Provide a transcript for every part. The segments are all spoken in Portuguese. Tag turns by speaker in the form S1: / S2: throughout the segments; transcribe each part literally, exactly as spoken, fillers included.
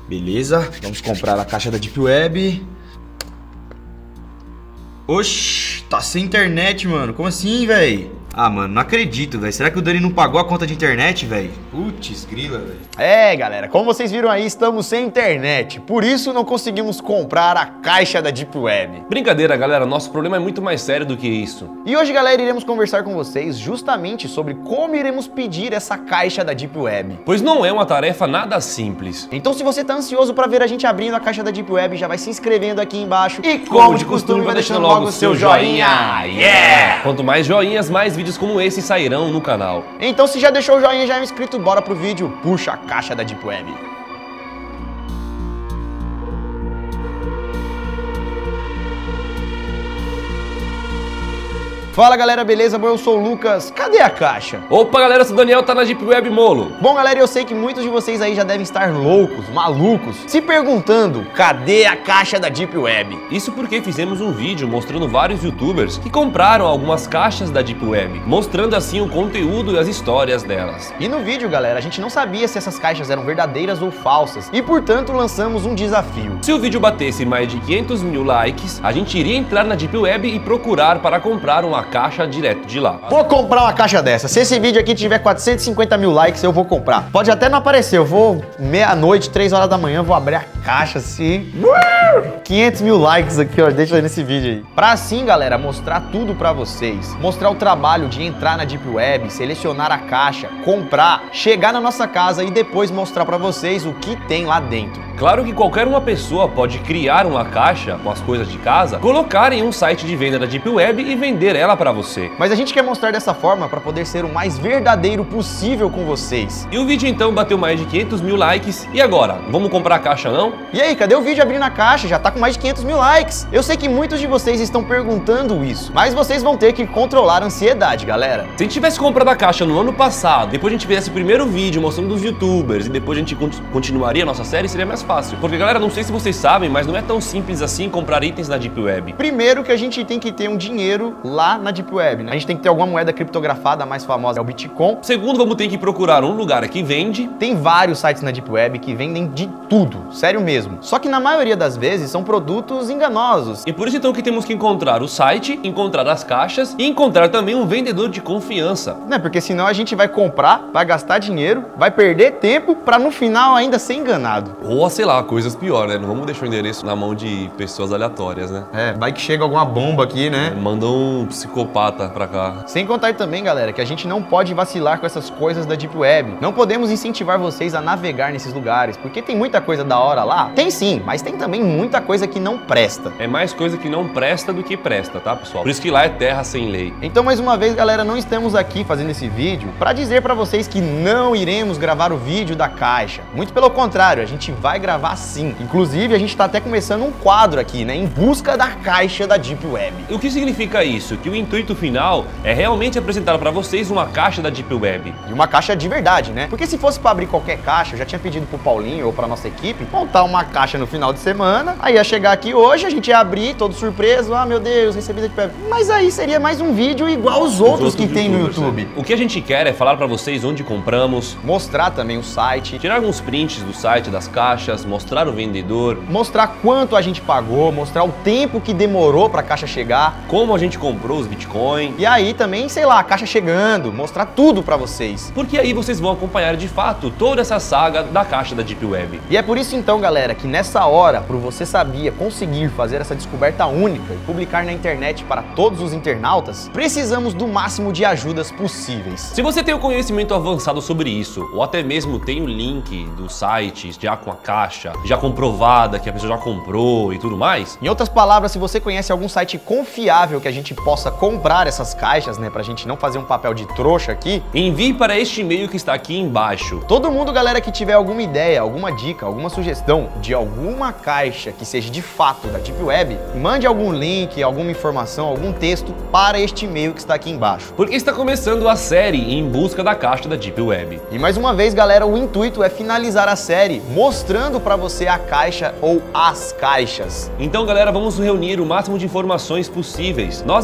S1: Beleza, vamos comprar a caixa da Deep Web. Oxi, tá sem internet, mano. Como assim, velho? Ah, mano, não acredito, velho. Será que o Dani não pagou a conta de internet, velho? Putz, grila, velho.
S2: É, galera, como vocês viram aí, estamos sem internet. Por isso não conseguimos comprar a caixa da Deep Web.
S3: Brincadeira, galera. Nosso problema é muito mais sério do que isso.
S2: E hoje, galera, iremos conversar com vocês justamente sobre como iremos pedir essa caixa da Deep Web.
S3: Pois não é uma tarefa nada simples.
S2: Então, se você tá ansioso pra ver a gente abrindo a caixa da Deep Web, já vai se inscrevendo aqui embaixo.
S3: E como de costume, vai deixando logo o seu joinha. Yeah! Quanto mais joinhas, mais vídeos como esse sairão no canal.
S2: Então, se já deixou o joinha e já é inscrito, bora pro vídeo. Puxa a caixa da Deep Web. Fala, galera, beleza? Bom, eu sou o Lucas. Cadê a caixa?
S3: Opa, galera, eu sou o Daniel, tá na Deep Web, molo.
S2: Bom, galera, eu sei que muitos de vocês aí já devem estar loucos, malucos, se perguntando, cadê a caixa da Deep Web?
S3: Isso porque fizemos um vídeo mostrando vários youtubers que compraram algumas caixas da Deep Web, mostrando assim o conteúdo e as histórias delas.
S2: E no vídeo, galera, a gente não sabia se essas caixas eram verdadeiras ou falsas, e portanto lançamos um desafio.
S3: Se o vídeo batesse mais de quinhentos mil likes, a gente iria entrar na Deep Web e procurar para comprar uma caixa direto de lá.
S2: Vou comprar uma caixa dessa. Se esse vídeo aqui tiver quatrocentos e cinquenta mil likes, eu vou comprar. Pode até não aparecer, eu vou meia-noite, três horas da manhã, vou abrir a caixa assim. quinhentos mil likes aqui, ó, deixa aí nesse vídeo aí. Pra assim, galera, mostrar tudo pra vocês. Mostrar o trabalho de entrar na Deep Web, selecionar a caixa, comprar, chegar na nossa casa e depois mostrar pra vocês o que tem lá dentro.
S3: Claro que qualquer uma pessoa pode criar uma caixa com as coisas de casa, colocar em um site de venda da Deep Web e vender ela pra você.
S2: Mas a gente quer mostrar dessa forma para poder ser o mais verdadeiro possível com vocês.
S3: E o vídeo então bateu mais de quinhentos mil likes. E agora? Vamos comprar a caixa não?
S2: E aí, cadê o vídeo abrindo a caixa? Já tá com mais de quinhentos mil likes. Eu sei que muitos de vocês estão perguntando isso, mas vocês vão ter que controlar a ansiedade, galera.
S3: Se a gente tivesse comprado a caixa no ano passado, depois a gente fizesse o primeiro vídeo mostrando os youtubers e depois a gente continuaria a nossa série, seria mais fácil. Porque, galera, não sei se vocês sabem, mas não é tão simples assim comprar itens na Deep Web.
S2: Primeiro que a gente tem que ter um dinheiro lá na Deep Web, né? A gente tem que ter alguma moeda criptografada, a mais famosa é o Bitcoin.
S3: Segundo, vamos ter que procurar um lugar que vende.
S2: Tem vários sites na Deep Web que vendem de tudo, sério mesmo. Só que na maioria das vezes são produtos enganosos.
S3: E por isso então que temos que encontrar o site, encontrar as caixas e encontrar também um vendedor de confiança.
S2: Né? Porque senão a gente vai comprar, vai gastar dinheiro, vai perder tempo pra no final ainda ser enganado.
S3: Ou, sei lá, coisas piores, né? Não vamos deixar o endereço na mão de pessoas aleatórias, né?
S2: É, vai que chega alguma bomba aqui, né?
S3: Manda um psicopata pra cá.
S2: Sem contar também, galera, que a gente não pode vacilar com essas coisas da Deep Web. Não podemos incentivar vocês a navegar nesses lugares, porque tem muita coisa da hora lá. Tem sim, mas tem também muita coisa que não presta.
S3: É mais coisa que não presta do que presta, tá, pessoal? Por isso que lá é terra sem lei.
S2: Então, mais uma vez, galera, não estamos aqui fazendo esse vídeo pra dizer pra vocês que não iremos gravar o vídeo da caixa. Muito pelo contrário, a gente vai gravar sim. Inclusive, a gente tá até começando um quadro aqui, né? Em busca da caixa da Deep Web.
S3: E o que significa isso? Que o intuito final é realmente apresentar pra vocês uma caixa da Deep Web.
S2: E uma caixa de verdade, né? Porque se fosse pra abrir qualquer caixa, eu já tinha pedido pro Paulinho ou pra nossa equipe montar uma caixa no final de semana. Aí ia chegar aqui hoje, a gente ia abrir, todo surpreso. Ah, meu Deus, recebi da Deep Web. Mas aí seria mais um vídeo igual os, os outros, outros que tem no YouTube.
S3: Né? O que a gente quer é falar pra vocês onde compramos,
S2: mostrar também o site,
S3: tirar alguns prints do site, das caixas, mostrar o vendedor,
S2: mostrar quanto a gente pagou, mostrar o tempo que demorou pra caixa chegar,
S3: como a gente comprou os Bitcoin.
S2: E aí também, sei lá, a caixa chegando, mostrar tudo pra vocês.
S3: Porque aí vocês vão acompanhar de fato toda essa saga da caixa da Deep Web.
S2: E é por isso então, galera, que nessa hora, pro Você Sabia conseguir fazer essa descoberta única e publicar na internet para todos os internautas, precisamos do máximo de ajudas possíveis.
S3: Se você tem o conhecimento avançado sobre isso, ou até mesmo tem o link do site já com a caixa, já comprovada que a pessoa já comprou e tudo mais.
S2: Em outras palavras, se você conhece algum site confiável que a gente possa comprar essas caixas, né, pra gente não fazer um papel de trouxa aqui,
S3: envie para este e-mail que está aqui embaixo.
S2: Todo mundo, galera, que tiver alguma ideia, alguma dica, alguma sugestão de alguma caixa que seja de fato da Deep Web, mande algum link, alguma informação, algum texto para este e-mail que está aqui embaixo.
S3: Porque está começando a série Em Busca da Caixa da Deep Web.
S2: E mais uma vez, galera, o intuito é finalizar a série mostrando para você a caixa ou as caixas.
S3: Então, galera, vamos reunir o máximo de informações possíveis. Nós aqui mesmo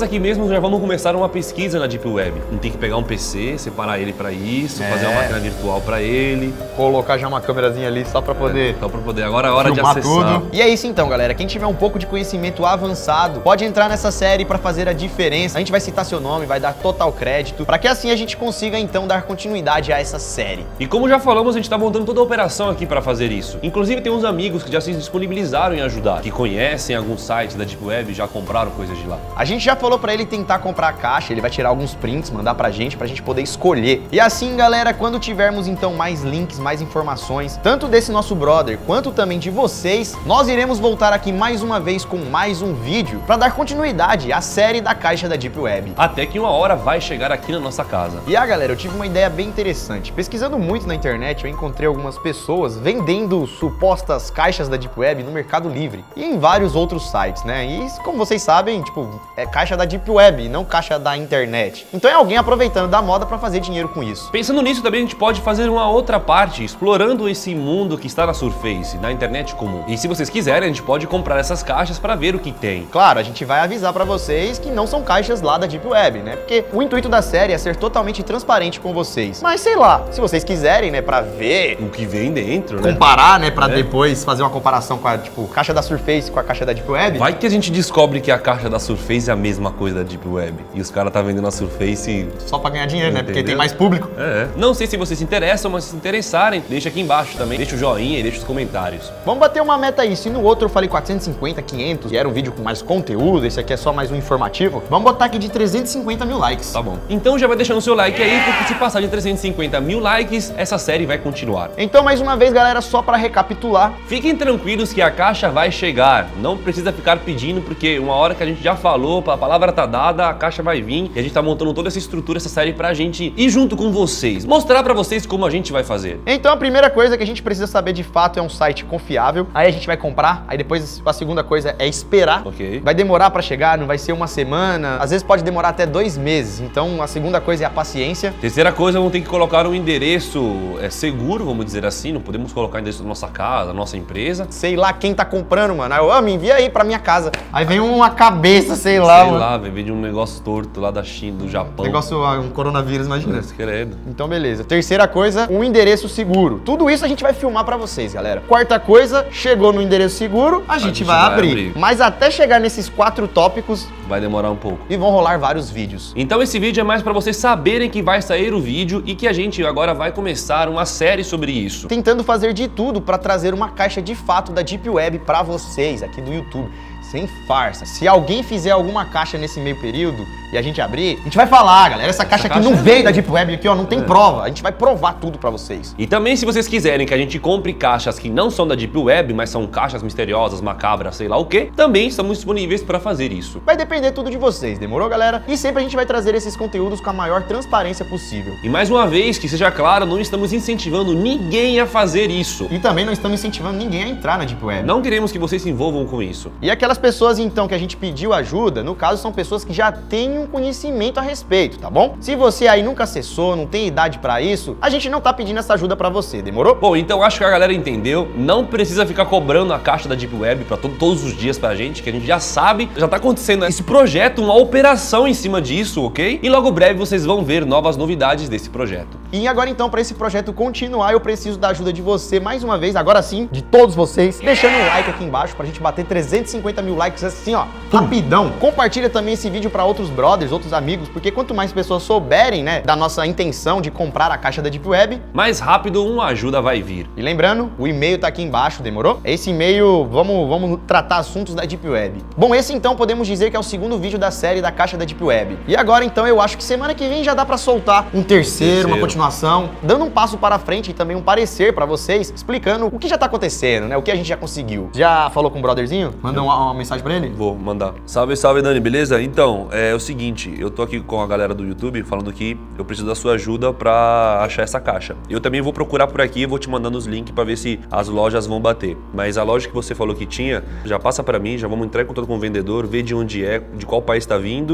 S3: mesmos já vamos começar uma pesquisa na Deep Web. Não tem que pegar um P C, separar ele pra isso,
S2: É.
S3: fazer uma máquina virtual pra ele.
S2: Colocar já uma câmerazinha ali só pra poder...
S3: Só pra poder. Agora é a hora de
S2: filmar
S3: acessar.
S2: tudo. E é isso então, galera. Quem tiver um pouco de conhecimento avançado, pode entrar nessa série pra fazer a diferença. A gente vai citar seu nome, vai dar total crédito, pra que assim a gente consiga então dar continuidade a essa série.
S3: E como já falamos, a gente tá montando toda a operação aqui pra fazer isso. Inclusive tem uns amigos que já se disponibilizaram em ajudar, que conhecem alguns sites da Deep Web e já compraram coisas de lá.
S2: A gente já falou pra ele tentar comprar a caixa, ele vai tirar alguns prints, mandar pra gente, pra gente poder escolher. E assim, galera, quando tivermos então mais links, mais informações, tanto desse nosso brother, quanto também de vocês, nós iremos voltar aqui mais uma vez com mais um vídeo pra dar continuidade à série da caixa da Deep Web.
S3: Até que uma hora vai chegar aqui na nossa casa.
S2: E ah, galera, eu tive uma ideia bem interessante. Pesquisando muito na internet, eu encontrei algumas pessoas vendendo supostas caixas da Deep Web no Mercado Livre e em vários outros sites, né? E como vocês sabem, tipo, é caixa da Deep Web, não caixa da internet. Então é alguém aproveitando da moda pra fazer dinheiro com isso.
S3: Pensando nisso também, a gente pode fazer uma outra parte, explorando esse mundo que está na Surface, na internet comum. E se vocês quiserem, a gente pode comprar essas caixas para ver o que tem.
S2: Claro, a gente vai avisar pra vocês que não são caixas lá da Deep Web, né? Porque o intuito da série é ser totalmente transparente com vocês. Mas sei lá, se vocês quiserem, né, pra ver,
S3: O que vem dentro, né?
S2: comparar, né, pra
S3: É.
S2: depois fazer uma comparação com a, tipo, caixa da Surface com a caixa da Deep Web.
S3: Vai que a gente descobre que a caixa da Surface é a mesma coisa da Deep Web. E os caras tá vendendo a Surface...
S2: Só pra ganhar dinheiro, né? Porque
S3: Entendeu?
S2: tem mais público.
S3: É. Não sei se vocês se interessam, mas se se interessarem, deixa aqui embaixo também. Deixa o joinha e deixa os comentários.
S2: Vamos bater uma meta aí. Se no outro eu falei quatrocentos e cinquenta, quinhentos, e era um vídeo com mais conteúdo, esse aqui é só mais um informativo, vamos botar aqui de trezentos e cinquenta mil likes.
S3: Tá bom. Então já vai deixando o seu like aí, porque se passar de trezentos e cinquenta mil likes, essa série vai continuar.
S2: Então, mais uma vez, galera, só pra recapitular,
S3: Fiquem tranquilos que a caixa vai chegar. Não precisa ficar pedindo, porque uma hora que a gente já falou, a palavra tá dada, a caixa vai vir. E a gente tá montando toda essa estrutura, essa série pra gente ir junto com vocês. Mostrar pra vocês como a gente vai fazer.
S2: então a primeira coisa que a gente precisa saber de fato é um site confiável. Aí a gente vai comprar, aí depois a segunda coisa é esperar.
S3: Ok.
S2: Vai demorar pra chegar, não vai ser uma semana, às vezes pode demorar até dois meses. Então a segunda coisa é a paciência.
S3: Terceira coisa, vamos ter que colocar um endereço é, seguro, vamos dizer assim. Não podemos colocar o endereço da nossa casa, da nossa empresa.
S2: Sei lá quem tá comprando, mano. Aí eu, ah, me envia aí pra minha casa. Aí vem uma cabeça, sei lá,
S3: Sei
S2: mano.
S3: lá, vai vir de um negócio torto lá da China, do Japão.
S2: Negócio, ah, um coronavírus, imagina.
S3: Deus querendo.
S2: Então, beleza. Terceira coisa, um endereço seguro. Tudo isso a gente vai filmar pra vocês, galera. Quarta coisa, chegou no endereço seguro, a, gente,
S3: gente
S2: vai,
S3: vai
S2: abrir.
S3: abrir.
S2: Mas até chegar nesses quatro tópicos,
S3: Vai demorar um pouco.
S2: e vão rolar vários vídeos.
S3: Então esse vídeo é mais pra vocês saberem que vai sair o vídeo e que a gente agora vai começar uma série sobre isso.
S2: Tentando fazer de tudo pra trazer uma caixa de fato da Deep Web pra vocês aqui do YouTube. Sem farsa. Se alguém fizer alguma caixa nesse meio período e a gente abrir, a gente vai falar, galera, essa caixa aqui
S3: caixa
S2: não
S3: é
S2: veio
S3: minha.
S2: da Deep Web aqui, ó, não tem prova. A gente vai provar tudo pra vocês.
S3: E também se vocês quiserem que a gente compre caixas que não são da Deep Web, mas são caixas misteriosas, macabras, sei lá o que, também estamos disponíveis pra fazer isso.
S2: Vai depender tudo de vocês, demorou, galera? E sempre a gente vai trazer esses conteúdos com a maior transparência possível.
S3: E mais uma vez, que seja claro, não estamos incentivando ninguém a fazer isso.
S2: E também não estamos incentivando ninguém a entrar na Deep Web.
S3: Não queremos que vocês se envolvam com isso.
S2: E aquelas pessoas, então, que a gente pediu ajuda, no caso, são pessoas que já têm um conhecimento a respeito, tá bom? Se você aí nunca acessou, não tem idade pra isso, a gente não tá pedindo essa ajuda pra você, demorou?
S3: Bom, então acho que a galera entendeu. Não precisa ficar cobrando a caixa da Deep Web pra to todos os dias pra gente, que a gente já sabe. Já tá acontecendo esse projeto, uma operação em cima disso, ok? E logo breve vocês vão ver novas novidades desse projeto.
S2: E agora, então, pra esse projeto continuar, eu preciso da ajuda de você, mais uma vez, agora sim, de todos vocês, deixando um like aqui embaixo pra gente bater trezentos e cinquenta mil likes assim, ó, rapidão. Compartilha também esse vídeo pra outros brothers, outros amigos, porque quanto mais pessoas souberem, né, da nossa intenção de comprar a caixa da Deep Web,
S3: Mais rápido, uma ajuda vai vir.
S2: e lembrando, o e-mail tá aqui embaixo, demorou? Esse e-mail, vamos, vamos tratar assuntos da Deep Web. Bom, esse então podemos dizer que é o segundo vídeo da série da caixa da Deep Web. E agora então eu acho que semana que vem já dá pra soltar um terceiro,
S3: Terceiro.
S2: uma continuação, dando um passo para frente e também um parecer pra vocês, explicando o que já tá acontecendo, né? O que a gente já conseguiu. Já falou com o brotherzinho? Manda uma, uma mensagem pra ele?
S3: Vou mandar. Salve, salve, Dani, beleza? Então, é o seguinte, eu tô aqui com a galera do YouTube falando que eu preciso da sua ajuda pra achar essa caixa. Eu também vou procurar por aqui e vou te mandando os links pra ver se as lojas vão bater. Mas a loja que você falou que tinha, já passa pra mim, já vamos entrar em contato com o vendedor, ver de onde é, de qual país tá vindo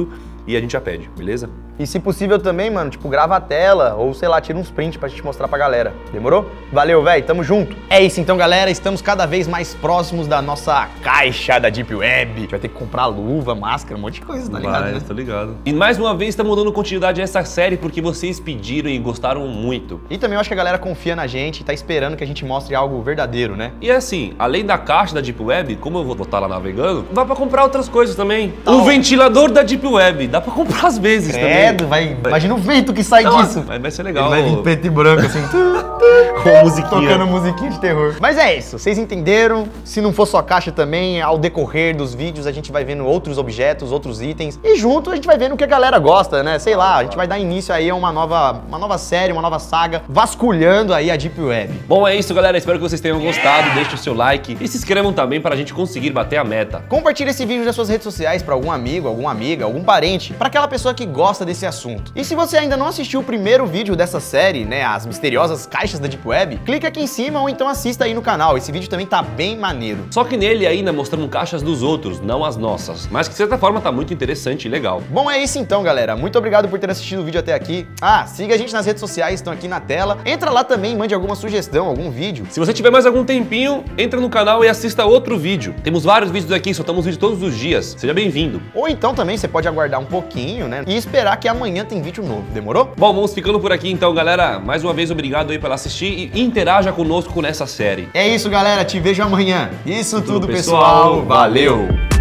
S3: e a gente já pede, beleza?
S2: E se possível também, mano, tipo, grava a tela ou, sei lá, tira uns prints pra gente mostrar pra galera. Demorou? Valeu, velho. Tamo junto. É isso então, galera. Estamos cada vez mais próximos da nossa caixa da Deep Web. A gente vai ter que comprar luva, máscara, um monte de coisa, tá ligado?
S3: Vai,
S2: Né?
S3: tô ligado. E mais uma vez estamos dando continuidade a essa série porque vocês pediram e gostaram muito.
S2: E também eu acho que a galera confia na gente e tá esperando que a gente mostre algo verdadeiro, né?
S3: E assim, além da caixa da Deep Web, como eu vou estar lá navegando, dá pra comprar outras coisas também.
S2: Tá
S3: O
S2: bom.
S3: ventilador da Deep Web, dá pra comprar às vezes
S2: Credo,
S3: também.
S2: vai. Imagina o vento que sai
S3: Não,
S2: disso.
S3: Vai, vai ser
S2: Ele
S3: legal.
S2: vai vir preto e branco, assim.
S3: Com musiquinha.
S2: Tocando musiquinha de terror. Mas é isso, vocês entenderam? Se não for só caixa também, ao decorrer dos vídeos a gente vai vendo outros objetos, outros itens. E junto a gente vai vendo o que a galera gosta, né? Sei lá, a gente vai dar início aí a uma nova, uma nova série, uma nova saga, vasculhando aí a Deep Web.
S3: Bom, é isso, galera. Espero que vocês tenham gostado. Deixe o seu like e se inscrevam também para a gente conseguir bater a meta.
S2: Compartilhe esse vídeo nas suas redes sociais para algum amigo, alguma amiga, algum parente, para aquela pessoa que gosta desse assunto. E se você ainda não assistiu o primeiro vídeo dessa série, né, as misteriosas caixas da Deep Web, clica aqui em cima ou então assista aí no canal. Esse vídeo também tá bem maneiro.
S3: Só que nele ainda mostramos caixas dos outros, não as nossas. Mas que de certa forma tá muito interessante e legal.
S2: Bom, é isso então, galera. Muito obrigado por ter assistido o vídeo até aqui. Ah, siga a gente nas redes sociais, estão aqui na tela. Entra lá também, mande alguma sugestão, algum vídeo.
S3: Se você tiver mais algum tempinho, entra no canal e assista outro vídeo. Temos vários vídeos aqui, soltamos vídeo todos os dias. Seja bem-vindo.
S2: Ou então também você pode aguardar um pouquinho, né, e esperar que amanhã tem vídeo novo. Demorou?
S3: Bom, vamos ficando por aqui então, galera. Mais uma vez, obrigado aí pela assistir e interaja conosco nessa série.
S2: É isso, galera. Te vejo amanhã. Isso tudo,
S3: Tudo,
S2: pessoal.
S3: pessoal. Valeu.